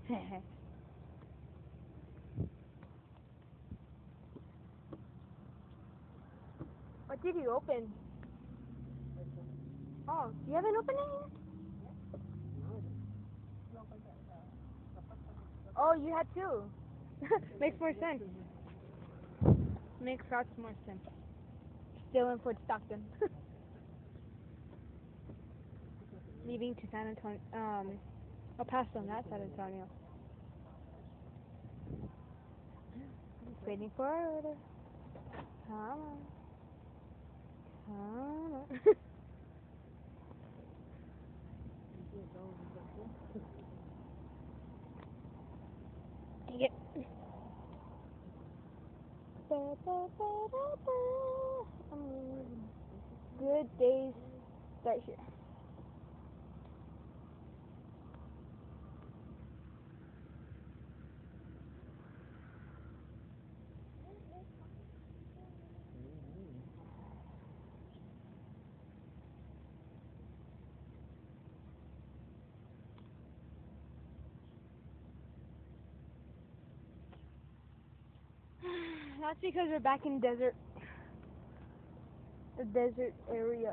What did you open? Oh, you haven't opened it yet? Oh, you had two. Makes more sense. Makes lots more sense. Still in Fort Stockton. Leaving to San Antonio, El Paso, not San Antonio. Just waiting for our order. Come on. Come on. Dang it. Good days start here. That's because we're back in the desert area.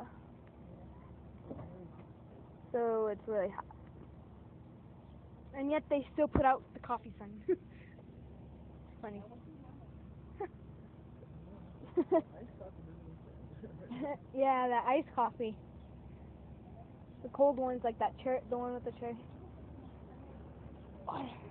So it's really hot. And yet they still put out the coffee sign. It's funny. Yeah, that iced coffee. The cold one's like that cherry, the one with the cherry.